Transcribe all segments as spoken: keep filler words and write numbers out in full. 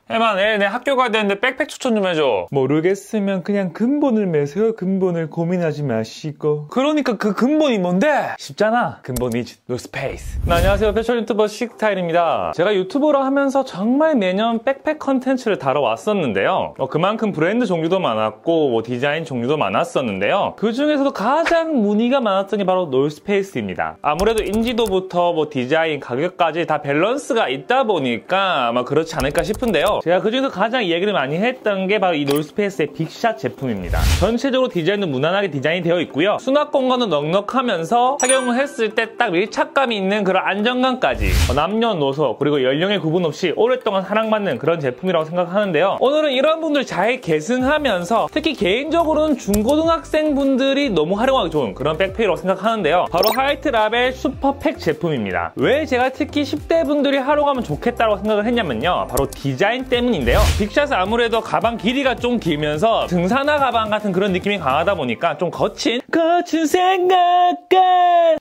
해만, 내, 내 학교 가야 되는데 백팩 추천 좀 해줘. 모르겠으면 그냥 근본을 매세요. 근본을 고민하지 마시고. 그러니까 그 근본이 뭔데? 쉽잖아. 근본이 노스페이스. 네, 안녕하세요. 패션 유튜버 식스타일입니다. 제가 유튜버를 하면서 정말 매년 백팩 컨텐츠를 다뤄왔었는데요. 어, 그만큼 브랜드 종류도 많았고 뭐 디자인 종류도 많았었는데요. 그 중에서도 가장 문의가 많았던 게 바로 노스페이스입니다. 아무래도 인지도부터 뭐 디자인, 가격까지 다 밸런스가 있다 보니까 아마 그렇지 않을까 싶은데요. 제가 그중에서 가장 이야기를 많이 했던 게 바로 이 노스페이스의 빅샷 제품입니다. 전체적으로 디자인도 무난하게 디자인이 되어 있고요. 수납 공간도 넉넉하면서 착용을 했을 때 딱 밀착감이 있는 그런 안정감까지 남녀노소 그리고 연령에 구분 없이 오랫동안 사랑받는 그런 제품이라고 생각하는데요. 오늘은 이런 분들 잘 계승하면서 특히 개인적으로는 중고등학생분들이 너무 활용하기 좋은 그런 백팩이라고 생각하는데요. 바로 화이트 라벨 슈퍼팩 제품입니다. 왜 제가 특히 십 대 분들이 활용하면 좋겠다고 생각을 했냐면요. 바로 디자인 때문인데요. 빅샷은 아무래도 가방 길이가 좀 길면서 등산화 가방 같은 그런 느낌이 강하다 보니까 좀 거친 거친 생각과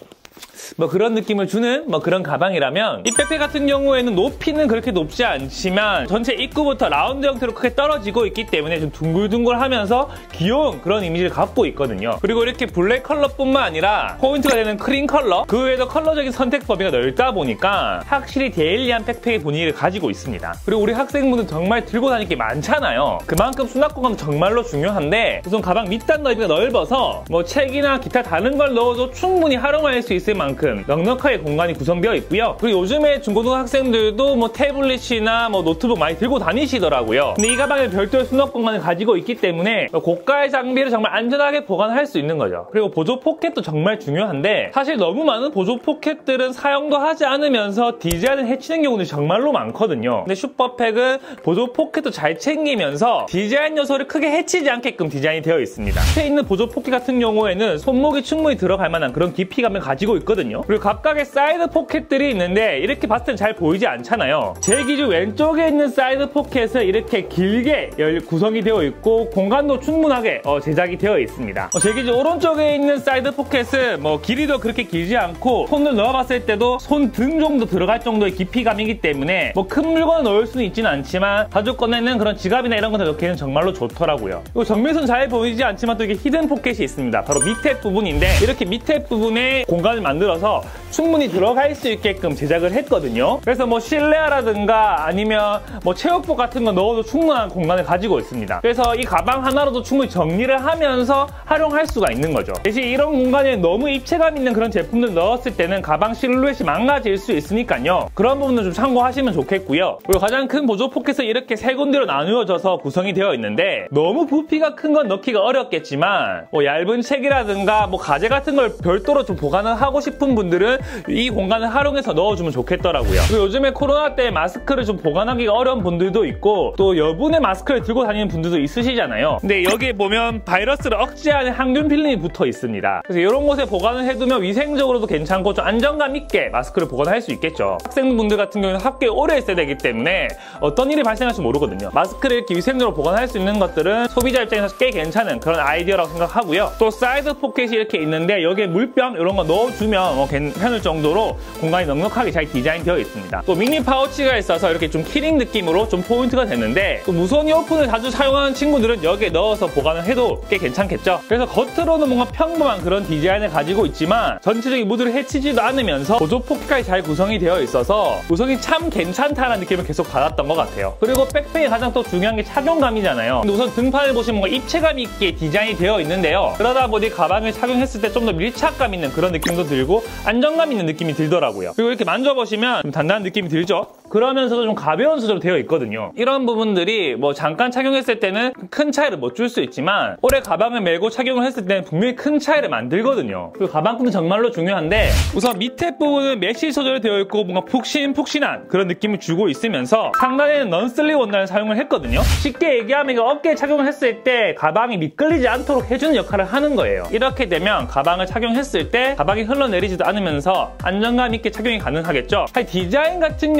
뭐 그런 느낌을 주는 뭐 그런 가방이라면 이 백팩 같은 경우에는 높이는 그렇게 높지 않지만 전체 입구부터 라운드 형태로 크게 떨어지고 있기 때문에 좀 둥글둥글하면서 귀여운 그런 이미지를 갖고 있거든요. 그리고 이렇게 블랙 컬러뿐만 아니라 포인트가 되는 크림 컬러, 그 외에도 컬러적인 선택 범위가 넓다 보니까 확실히 데일리한 백팩의 분위기를 가지고 있습니다. 그리고 우리 학생분들 정말 들고 다닐 게 많잖아요. 그만큼 수납 공간도 정말로 중요한데 우선 가방 밑단 넓이가 넓어서 뭐 책이나 기타 다른 걸 넣어도 충분히 활용할 수 있을 만큼 넉넉하게 공간이 구성되어 있고요. 그리고 요즘에 중고등학생들도 뭐 태블릿이나 뭐 노트북 많이 들고 다니시더라고요. 근데 이 가방에 별도의 수납 공간을 가지고 있기 때문에 고가의 장비를 정말 안전하게 보관할 수 있는 거죠. 그리고 보조 포켓도 정말 중요한데 사실 너무 많은 보조 포켓들은 사용도 하지 않으면서 디자인을 해치는 경우는 정말로 많거든요. 근데 슈퍼팩은 보조 포켓도 잘 챙기면서 디자인 요소를 크게 해치지 않게끔 디자인이 되어 있습니다. 앞에 있는 보조 포켓 같은 경우에는 손목이 충분히 들어갈 만한 그런 깊이감을 가지고 있거든요. 그리고 각각의 사이드 포켓들이 있는데 이렇게 봤을 땐 잘 보이지 않잖아요. 제 기준 왼쪽에 있는 사이드 포켓은 이렇게 길게 구성이 되어 있고 공간도 충분하게 어, 제작이 되어 있습니다. 어, 제 기준 오른쪽에 있는 사이드 포켓은 뭐 길이도 그렇게 길지 않고 손을 넣어봤을 때도 손 등 정도 들어갈 정도의 깊이감이기 때문에 뭐 큰 물건을 넣을 수는 있지는 않지만 자주 꺼내는 그런 지갑이나 이런 것들 넣기에는 정말로 좋더라고요. 그리고 정면선 잘 보이지 않지만 또 이게 히든 포켓이 있습니다. 바로 밑에 부분인데 이렇게 밑에 부분에 공간을 만들어서 충분히 들어갈 수 있게끔 제작을 했거든요. 그래서 뭐 실내화라든가 아니면 뭐 체육복 같은 거 넣어도 충분한 공간을 가지고 있습니다. 그래서 이 가방 하나로도 충분히 정리를 하면서 활용할 수가 있는 거죠. 대신 이런 공간에 너무 입체감 있는 그런 제품들 넣었을 때는 가방 실루엣이 망가질 수 있으니까요. 그런 부분은 좀 참고하시면 좋겠고요. 그리고 가장 큰 보조 포켓은 이렇게 세 군데로 나누어져서 구성이 되어 있는데 너무 부피가 큰 건 넣기가 어렵겠지만 뭐 얇은 책이라든가 뭐 가재 같은 걸 별도로 좀 보관을 하고 싶은 분들은 이 공간을 활용해서 넣어주면 좋겠더라고요. 그리고 요즘에 코로나 때 마스크를 좀 보관하기가 어려운 분들도 있고 또 여분의 마스크를 들고 다니는 분들도 있으시잖아요. 근데 여기에 보면 바이러스를 억제하는 항균 필름이 붙어 있습니다. 그래서 이런 곳에 보관을 해두면 위생적으로도 괜찮고 좀 안정감 있게 마스크를 보관할 수 있겠죠. 학생분들 같은 경우는 학교에 오래 있어야 되기 때문에 어떤 일이 발생할지 모르거든요. 마스크를 이렇게 위생적으로 보관할 수 있는 것들은 소비자 입장에서 꽤 괜찮은 그런 아이디어라고 생각하고요. 또 사이드 포켓이 이렇게 있는데 여기에 물병 이런 거 넣어주면 뭐 괜찮을 정도로 공간이 넉넉하게 잘 디자인되어 있습니다. 또 미니 파우치가 있어서 이렇게 좀 키링 느낌으로 좀 포인트가 되는데 또 무선 이어폰을 자주 사용하는 친구들은 여기에 넣어서 보관을 해도 꽤 괜찮겠죠. 그래서 겉으로는 뭔가 평범한 그런 디자인을 가지고 있지만 전체적인 무드를 해치지도 않으면서 보조 포켓까지 잘 구성이 되어 있어서 구성이 참 괜찮다는 느낌을 계속 받았던 것 같아요. 그리고 백팩이 가장 또 중요한 게 착용감이잖아요. 근데 우선 등판을 보시면 뭔가 입체감 있게 디자인이 되어 있는데요. 그러다 보니 가방을 착용했을 때 좀 더 밀착감 있는 그런 느낌도 들고 안정감 있는 느낌이 들더라고요. 그리고 이렇게 만져보시면 좀 단단한 느낌이 들죠? 그러면서도 좀 가벼운 수저로 되어 있거든요. 이런 부분들이 뭐 잠깐 착용했을 때는 큰 차이를 못 줄 수 있지만 오래 가방을 메고 착용을 했을 때는 분명히 큰 차이를 만들거든요. 그리고 가방끈은 정말로 중요한데 우선 밑에 부분은 메쉬 소재로 되어 있고 뭔가 푹신푹신한 그런 느낌을 주고 있으면서 상단에는 넌슬립 원단을 사용을 했거든요. 쉽게 얘기하면 어깨에 착용을 했을 때 가방이 미끌리지 않도록 해주는 역할을 하는 거예요. 이렇게 되면 가방을 착용했을 때 가방이 흘러내리지도 않으면서 안정감 있게 착용이 가능하겠죠. 디자인 같은 경우에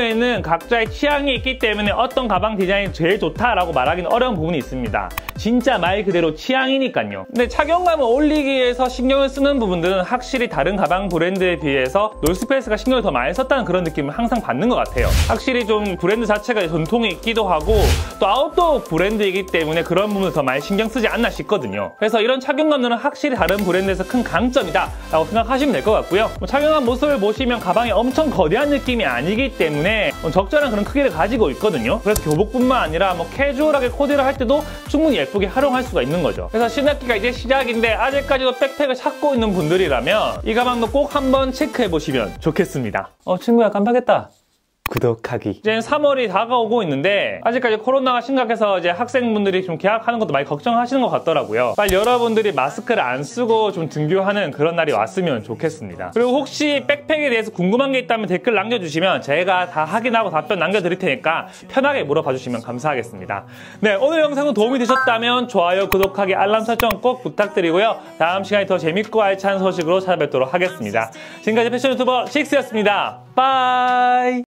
경우에는 각자의 취향이 있기 때문에 어떤 가방 디자인이 제일 좋다라고 말하기는 어려운 부분이 있습니다. 진짜 말 그대로 취향이니까요. 근데 착용감을 올리기 위해서 신경을 쓰는 부분들은 확실히 다른 가방 브랜드에 비해서 노스페이스가 신경을 더 많이 썼다는 그런 느낌을 항상 받는 것 같아요. 확실히 좀 브랜드 자체가 전통이 있기도 하고 또 아웃도어 브랜드이기 때문에 그런 부분을 더 많이 신경 쓰지 않나 싶거든요. 그래서 이런 착용감들은 확실히 다른 브랜드에서 큰 강점이다 라고 생각하시면 될 것 같고요. 뭐 착용한 모습을 보시면 가방이 엄청 거대한 느낌이 아니기 때문에 적절한 그런 크기를 가지고 있거든요. 그래서 교복뿐만 아니라 뭐 캐주얼하게 코디를 할 때도 충분히 예쁘게 활용할 수가 있는 거죠. 그래서 신학기가 이제 시작인데 아직까지도 백팩을 찾고 있는 분들이라면 이 가방도 꼭 한번 체크해 보시면 좋겠습니다. 어 친구야 깜빡했다. 구독하기. 이제 삼월이 다가오고 있는데 아직까지 코로나가 심각해서 이제 학생분들이 좀 개학하는 것도 많이 걱정하시는 것 같더라고요. 빨리 여러분들이 마스크를 안 쓰고 좀 등교하는 그런 날이 왔으면 좋겠습니다. 그리고 혹시 백팩에 대해서 궁금한 게 있다면 댓글 남겨주시면 제가 다 확인하고 답변 남겨드릴 테니까 편하게 물어봐 주시면 감사하겠습니다. 네, 오늘 영상은 도움이 되셨다면 좋아요, 구독하기, 알람 설정 꼭 부탁드리고요. 다음 시간에 더 재밌고 알찬 소식으로 찾아뵙도록 하겠습니다. 지금까지 패션 유튜버 식스였습니다. 빠이.